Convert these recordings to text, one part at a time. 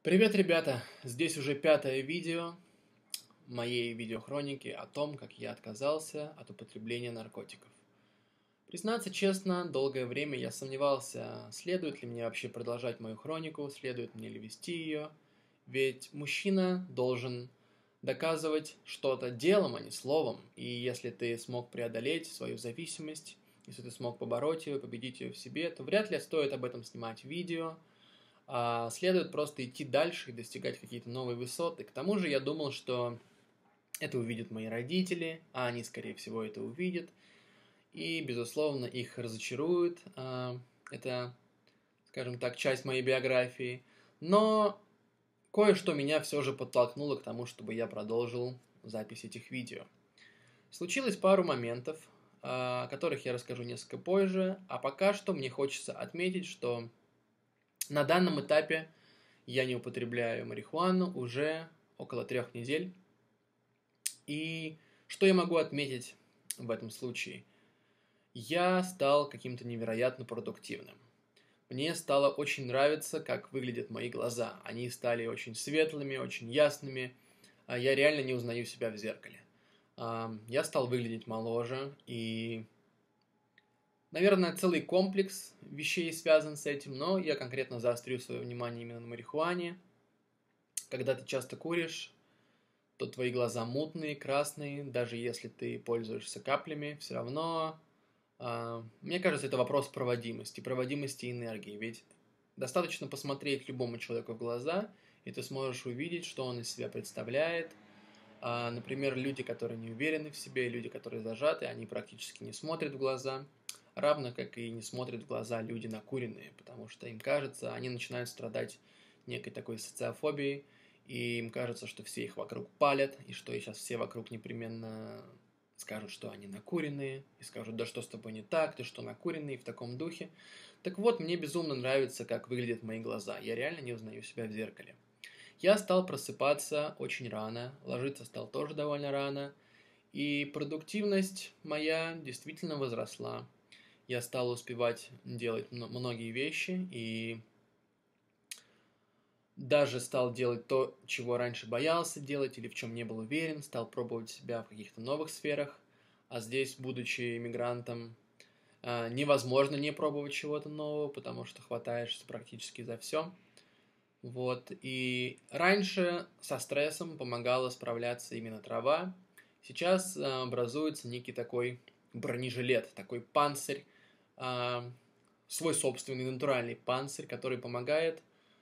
Привет, ребята! Здесь уже пятое видео моей видеохроники о том, как я отказался от употребления наркотиков. Признаться честно, долгое время я сомневался, следует ли мне вообще продолжать мою хронику, следует мне ли вести ее, ведь мужчина должен доказывать что-то делом, а не словом, и если ты смог преодолеть свою зависимость, если ты смог побороть ее, победить ее в себе, то вряд ли стоит об этом снимать видео, следует просто идти дальше и достигать какие-то новые высоты. К тому же я думал, что это увидят мои родители, а они, скорее всего, это увидят. И, безусловно, их разочарует. Это, скажем так, часть моей биографии. Но кое-что меня все же подтолкнуло к тому, чтобы я продолжил запись этих видео. Случилось пару моментов, о которых я расскажу несколько позже. А пока что мне хочется отметить, что на данном этапе я не употребляю марихуану уже около 3 недель. И что я могу отметить в этом случае? Я стал каким-то невероятно продуктивным. Мне стало очень нравиться, как выглядят мои глаза. Они стали очень светлыми, очень ясными. Я реально не узнаю себя в зеркале. Я стал выглядеть моложе, и, наверное, целый комплекс вещей связан с этим, но я конкретно заострю свое внимание именно на марихуане. Когда ты часто куришь, то твои глаза мутные, красные, даже если ты пользуешься каплями, все равно, мне кажется, это вопрос проводимости энергии, ведь достаточно посмотреть любому человеку в глаза, и ты сможешь увидеть, что он из себя представляет. Например, люди, которые не уверены в себе, люди, которые зажаты, они практически не смотрят в глаза, равно как и не смотрят в глаза люди накуренные, потому что им кажется, они начинают страдать некой такой социофобией, и им кажется, что все их вокруг палят, и что сейчас все вокруг непременно скажут, что они накуренные, и скажут, да что с тобой не так, ты что накуренный, и в таком духе. Так вот, мне безумно нравится, как выглядят мои глаза, я реально не узнаю себя в зеркале. Я стал просыпаться очень рано, ложиться стал тоже довольно рано, и продуктивность моя действительно возросла. Я стал успевать делать многие вещи, и даже стал делать то, чего раньше боялся делать или в чем не был уверен, стал пробовать себя в каких-то новых сферах, а здесь, будучи иммигрантом, невозможно не пробовать чего-то нового, потому что хватаешься практически за все. Вот. И раньше со стрессом помогала справляться именно трава. Сейчас образуется некий такой бронежилет, такой панцирь, свой собственный натуральный панцирь, который помогает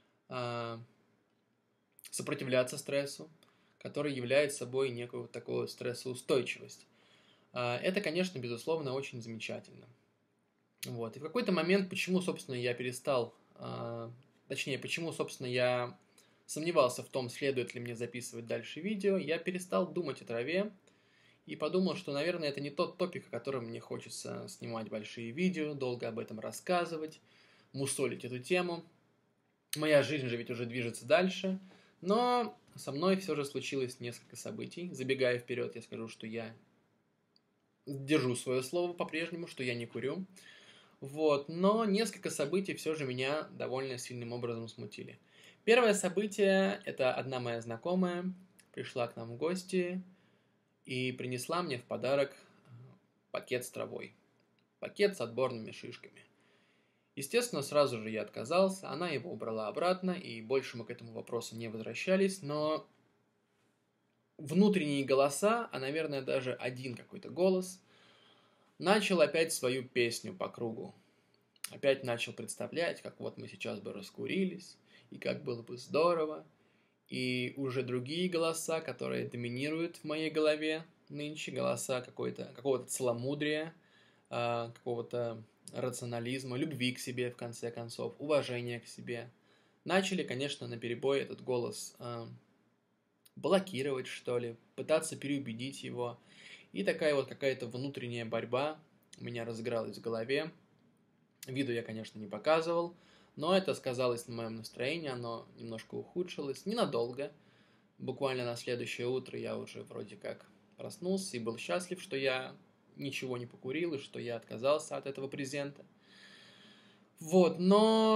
сопротивляться стрессу, который является собой некую вот такую стрессоустойчивость. Это, конечно, безусловно, очень замечательно. Вот. И в какой-то момент, почему, собственно, я перестал, почему, собственно, я сомневался в том, следует ли мне записывать дальше видео, я перестал думать о траве и подумал, что, наверное, это не тот топик, о котором мне хочется снимать большие видео, долго об этом рассказывать, мусолить эту тему. Моя жизнь же ведь уже движется дальше, но со мной все же случилось несколько событий. Забегая вперед, я скажу, что я держу свое слово по-прежнему, что я не курю. Вот, но несколько событий все же меня довольно сильным образом смутили. Первое событие – это одна моя знакомая пришла к нам в гости и принесла мне в подарок пакет с травой. Пакет с отборными шишками. Естественно, сразу же я отказался, она его убрала обратно, и больше мы к этому вопросу не возвращались, но внутренние голоса, а, наверное, даже один какой-то голос, начал опять свою песню по кругу. Опять начал представлять, как вот мы сейчас бы раскурились, и как было бы здорово. И уже другие голоса, которые доминируют в моей голове нынче, голоса какого-то целомудрия, какого-то рационализма, любви к себе, в конце концов, уважения к себе. Начали, конечно, наперебой этот голос блокировать, что ли, пытаться переубедить его. И такая вот какая-то внутренняя борьба у меня разыгралась в голове. Виду я, конечно, не показывал, но это сказалось на моем настроении, оно немножко ухудшилось, ненадолго. Буквально на следующее утро я уже вроде как проснулся и был счастлив, что я ничего не покурил и что я отказался от этого презента. Вот, но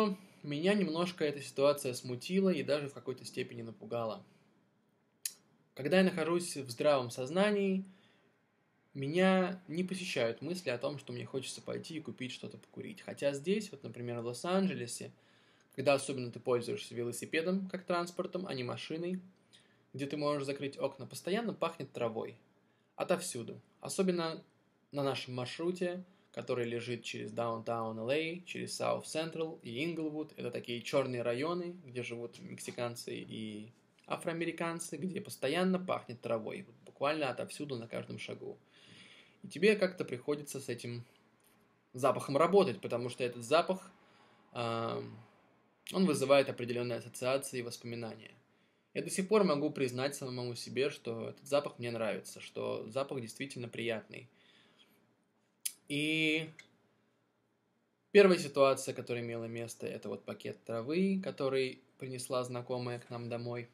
меня немножко эта ситуация смутила и даже в какой-то степени напугала. Когда я нахожусь в здравом сознании, меня не посещают мысли о том, что мне хочется пойти и купить что-то покурить. Хотя здесь, вот, например, в Лос-Анджелесе, когда особенно ты пользуешься велосипедом как транспортом, а не машиной, где ты можешь закрыть окна, постоянно пахнет травой. Отовсюду. Особенно на нашем маршруте, который лежит через Даунтаун LA, через Саут Централ и Инглвуд. Это такие черные районы, где живут мексиканцы и афроамериканцы, где постоянно пахнет травой. Буквально отовсюду, на каждом шагу. И тебе как-то приходится с этим запахом работать, потому что этот запах, он вызывает определенные ассоциации и воспоминания. Я до сих пор могу признать самому себе, что этот запах мне нравится, что запах действительно приятный. И первая ситуация, которая имела место, это вот пакет травы, который принесла знакомая к нам домой.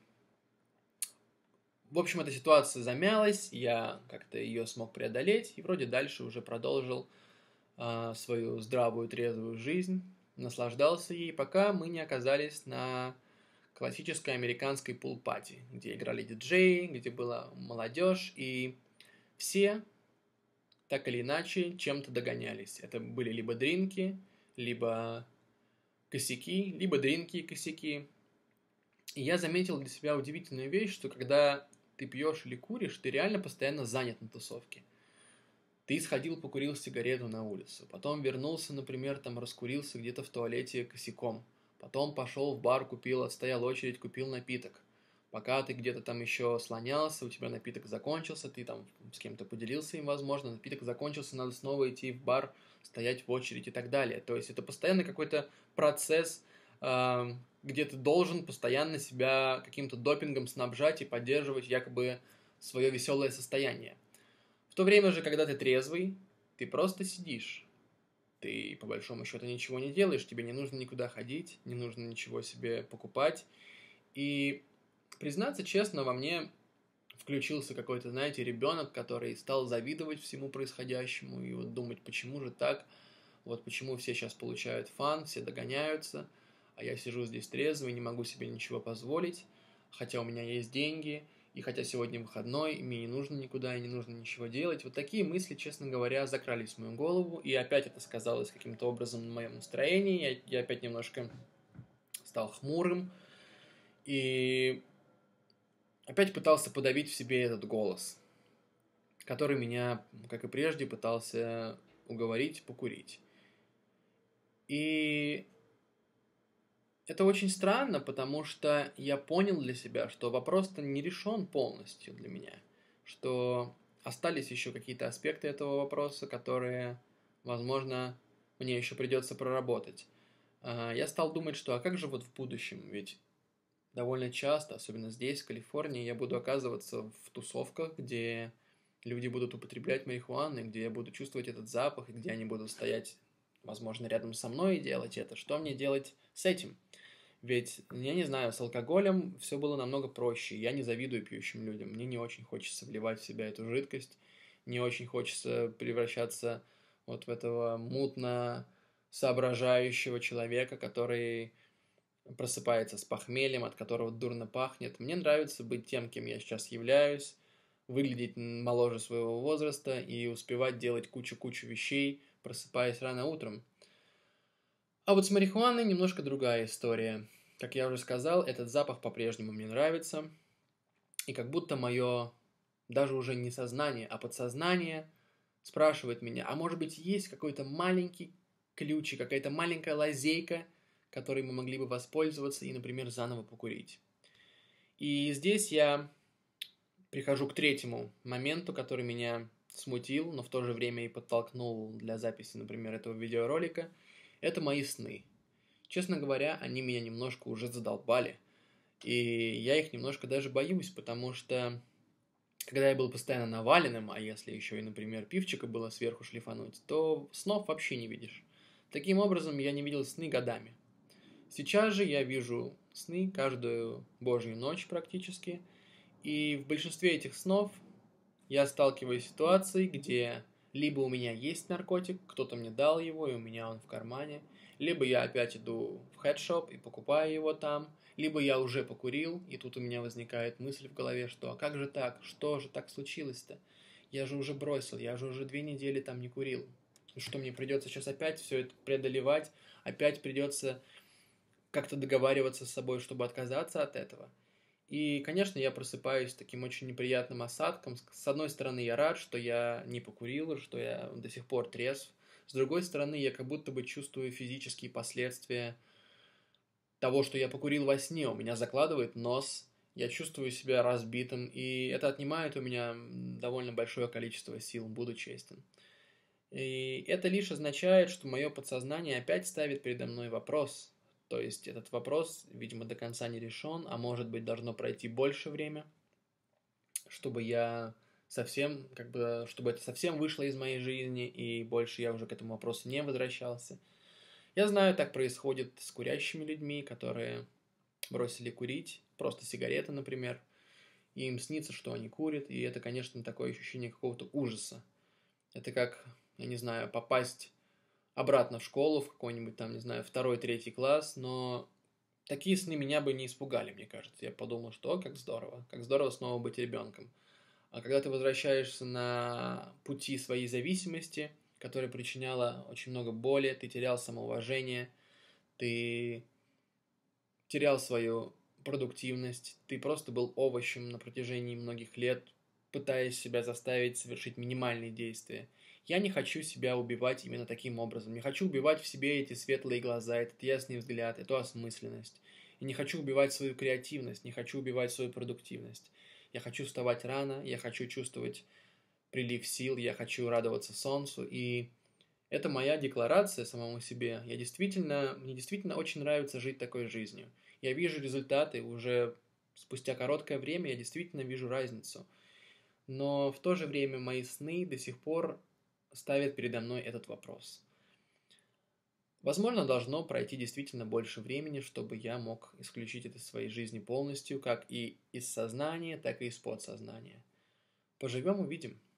В общем, эта ситуация замялась, я как-то ее смог преодолеть, и вроде дальше уже продолжил свою здравую, трезвую жизнь, наслаждался ей, пока мы не оказались на классической американской пул-пати, где играли диджеи, где была молодежь, и все так или иначе чем-то догонялись. Это были либо дринки, либо косяки, либо дринки и косяки. И я заметил для себя удивительную вещь, что когда ты пьешь или куришь, ты реально постоянно занят на тусовке. Ты сходил, покурил сигарету на улицу, потом вернулся, например, там раскурился где-то в туалете косяком, потом пошел в бар, отстоял очередь, купил напиток. Пока ты где-то там еще слонялся, у тебя напиток закончился, ты там с кем-то поделился им, возможно, напиток закончился, надо снова идти в бар, стоять в очередь и так далее. То есть это постоянно какой-то процесс, где ты должен постоянно себя каким-то допингом снабжать и поддерживать якобы свое веселое состояние. В то время же, когда ты трезвый, ты просто сидишь. Ты, по большому счету, ничего не делаешь, тебе не нужно никуда ходить, не нужно ничего себе покупать. И, признаться честно, во мне включился какой-то, знаете, ребенок, который стал завидовать всему происходящему и вот думать, почему же так, вот почему все сейчас получают фан, все догоняются, а я сижу здесь трезвый, не могу себе ничего позволить, хотя у меня есть деньги, и хотя сегодня выходной, и мне не нужно никуда, и не нужно ничего делать. Вот такие мысли, честно говоря, закрались в мою голову, и опять это сказалось каким-то образом на моем настроении, я опять немножко стал хмурым, и опять пытался подавить в себе этот голос, который меня, как и прежде, пытался уговорить покурить. И это очень странно, потому что я понял для себя, что вопрос-то не решен полностью для меня, что остались еще какие-то аспекты этого вопроса, которые, возможно, мне еще придется проработать. Я стал думать, что а как же вот в будущем, ведь довольно часто, особенно здесь, в Калифорнии, я буду оказываться в тусовках, где люди будут употреблять марихуану, где я буду чувствовать этот запах, и где они будут стоять, возможно, рядом со мной и делать это. Что мне делать с этим? Ведь, я не знаю, с алкоголем все было намного проще. Я не завидую пьющим людям. Мне не очень хочется вливать в себя эту жидкость. Не очень хочется превращаться вот в этого мутно соображающего человека, который просыпается с похмельем, от которого дурно пахнет. Мне нравится быть тем, кем я сейчас являюсь, выглядеть моложе своего возраста и успевать делать кучу-кучу вещей, просыпаясь рано утром. А вот с марихуаной немножко другая история. Как я уже сказал, этот запах по-прежнему мне нравится. И как будто мое даже уже не сознание, а подсознание спрашивает меня, а может быть есть какой-то маленький ключик, какая-то маленькая лазейка, которой мы могли бы воспользоваться и, например, заново покурить. И здесь я прихожу к третьему моменту, который меня смутил, но в то же время и подтолкнул для записи, например, этого видеоролика. Это мои сны. Честно говоря, они меня немножко уже задолбали. И я их немножко даже боюсь, потому что когда я был постоянно наваленным, а если еще и, например, пивчика было сверху шлифануть, то снов вообще не видишь. Таким образом, я не видел сны годами. Сейчас же я вижу сны каждую божью ночь практически, и в большинстве этих снов я сталкиваюсь с ситуацией, где либо у меня есть наркотик, кто-то мне дал его, и у меня он в кармане, Либо я опять иду в хедшоп и покупаю его там, либо я уже покурил, и тут у меня возникает мысль в голове, что а как же так, что же так случилось-то? Я же уже бросил, я же уже 2 недели там не курил. Ну что, мне придется сейчас опять все это преодолевать, опять придется как-то договариваться с собой, чтобы отказаться от этого. И, конечно, я просыпаюсь с таким очень неприятным осадком. С одной стороны, я рад, что я не покурил, что я до сих пор трезв. С другой стороны, я как будто бы чувствую физические последствия того, что я покурил во сне. У меня закладывает нос, я чувствую себя разбитым, и это отнимает у меня довольно большое количество сил, буду честен. И это лишь означает, что мое подсознание опять ставит передо мной вопрос. То есть этот вопрос, видимо, до конца не решен, а может быть должно пройти больше время, чтобы я совсем, чтобы это совсем вышло из моей жизни, и больше я уже к этому вопросу не возвращался. Я знаю, так происходит с курящими людьми, которые бросили курить, просто сигареты, например, и им снится, что они курят, и это, конечно, такое ощущение какого-то ужаса. Это как, я не знаю, попасть обратно в школу, в какой-нибудь там, не знаю, 2-3 класс, но такие сны меня бы не испугали, мне кажется. Я подумал, что как здорово снова быть ребенком. А когда ты возвращаешься на пути своей зависимости, которая причиняла очень много боли, ты терял самоуважение, ты терял свою продуктивность, ты просто был овощем на протяжении многих лет, пытаясь себя заставить совершить минимальные действия. Я не хочу себя убивать именно таким образом. Не хочу убивать в себе эти светлые глаза, этот ясный взгляд, эту осмысленность. И не хочу убивать свою креативность, не хочу убивать свою продуктивность. Я хочу вставать рано, я хочу чувствовать прилив сил, я хочу радоваться солнцу. И это моя декларация самому себе. Мне действительно очень нравится жить такой жизнью. Я вижу результаты уже спустя короткое время, я действительно вижу разницу. Но в то же время мои сны до сих пор ставят передо мной этот вопрос. Возможно, должно пройти действительно больше времени, чтобы я мог исключить это из своей жизни полностью, как и из сознания, так и из подсознания. Поживем, увидим.